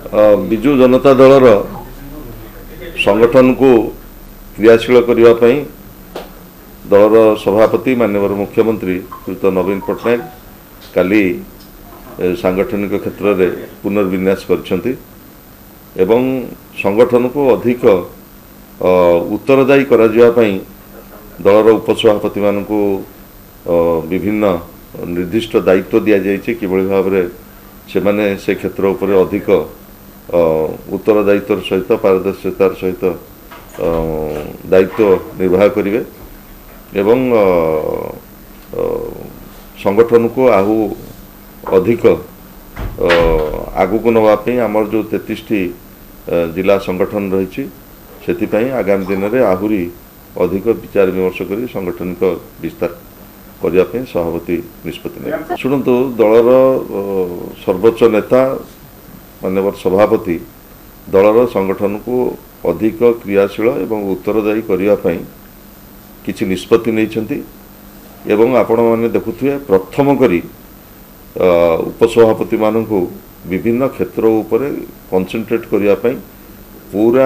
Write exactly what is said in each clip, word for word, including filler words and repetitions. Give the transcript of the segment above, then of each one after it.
बिजु जनता दलर संगठन को क्रियाशील करने दलर सभापति माननीय मुख्यमंत्री श्रीयुत नवीन पट्टनायक काली सांगठनिक क्षेत्र में पुनर्विन्यास करछंती एवं संगठन को अधिक उत्तरदायी करा जिया पई दलर उपसभापति मान को विभिन्न निर्दिष्ट दायित्व दि जाइए कि भाव में से माने से क्षेत्र उपर अधिक उत्तरदायित्व सहित पारदर्शितार सहित दायित्व निर्वाह करेंगे एवं संगठन को आहु अधिक आगु को नवाई आमर जो तैंतीस जिला संगठन रही से आगामी दिन में आहुरी अधिक विचार विमर्श कर संगठनिक विस्तार करने सभापति निष्पत्ति शुणु दलर सर्वोच्च नेता माननीय सभापति दलर संगठन को अधिक क्रियाशील एवं उत्तरदायी करने किसी निष्पत्ति नहीं एवं आपण मैंने देखुए प्रथम करी उपसभापति मान को विभिन्न क्षेत्र उपर कंसंट्रेट करने पूरा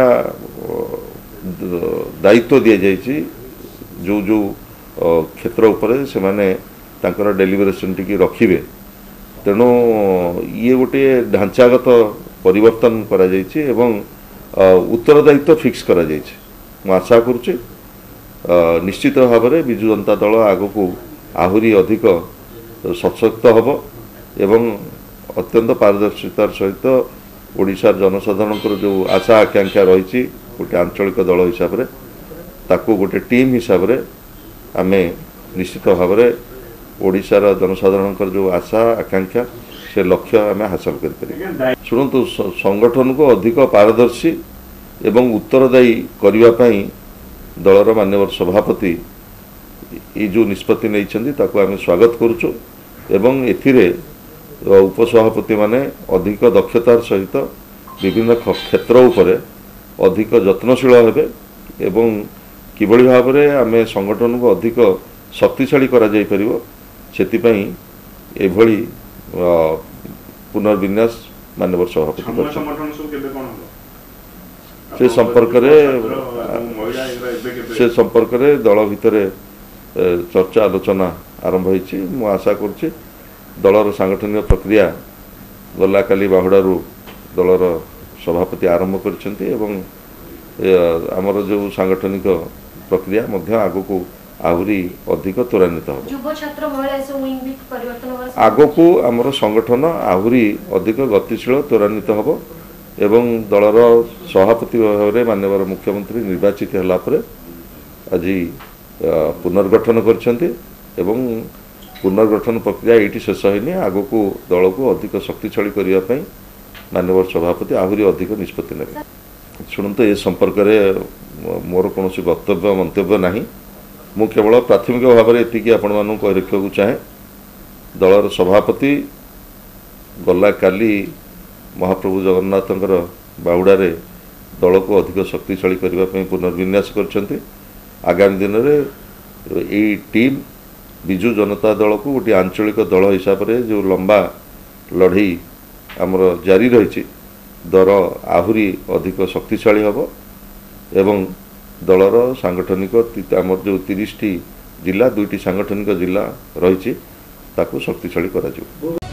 दायित्व दि जाइए जो जो क्षेत्र उपर से माने तांकर डेलिब्रेशन टी रखिए तेणु ये गोटे ढांचागत परिवर्तन करा जाइए एवं उत्तरदायित्व फिक्स करा जाइए आशा करुच्चे निश्चित भाव में बिजु जनता दल आग को आहुरी अधिक सशक्त हम एवं अत्यंत पारदर्शितार सहित ओडिशा जनसाधारण जो आशा आकांक्षा रही गोटे आंचलिक दल हिसाब से ताकू गोटे टीम हिसाब से आमे निश्चित भाव में ओडिशार जनसाधारण जो आशा आकांक्षा से लक्ष्य आम हासिल कर शुणु संगठन को अधिक पारदर्शी एवं उत्तरदायी करने दलर माननीय सभापति ये जो निष्पत्ति नहीं आम स्वागत करुचु एवं एथिरे उपसभापति माने अधिक दक्षतार सहित विभिन्न क्षेत्र उपर अधिक यत्नशील हेबे एवं किभली भाव में आम संगठन को अधिक शक्तिशाली करा जाई परिबो सेतिपई एभली पुनर्विन्यास माननीय सभापति से संपर्क से संपर्क दल भितर चर्चा आलोचना आरंभ होती मु आशा करुच्ची दलर सांगठनिक प्रक्रिया गला काली बाहुडारू दलर सभापति आरंभ करछंती एवं आमर जो सांगठनिक प्रक्रिया मध्य आगो को आहुरी अधिक त्वरान्वित आगो को आमर संगठन आहुरी अधिक गतिशील त्वरान्वित हम एवं दलर सभापति भाव में माननीय मुख्यमंत्री निर्वाचित होला परे आज पुनर्गठन करछंती एवं पुनर्गठन प्रक्रिया ये शेष होनी आग को दल को अधिक शक्तिशाली करने माननीय सभापति आहुरी अधिक निष्पत्ति ने शुणु ए संपर्क में मोर कौन वक्तव्य मंतव्य ना मु केवल प्राथमिक भाव में एति आपण मानू कह रखा चाहे दलर सभापति गला काली महाप्रभु जगन्नाथ बाहुड़े दल को अधिक शक्तिशाली करने पुनर्विन्यास करछंती आगामी दिन में यही टीम बिजु जनता दल को गोटे आंचलिक दल हिसाब से जो लंबा लड़ई आमर जारी रही दल आहुरी अधिक शक्तिशाली हम एवं दलर सांगठनिक आमर जो तीस जिला दुईटी सांगठनिक जिला रही ताकू शक्तिशाली करा।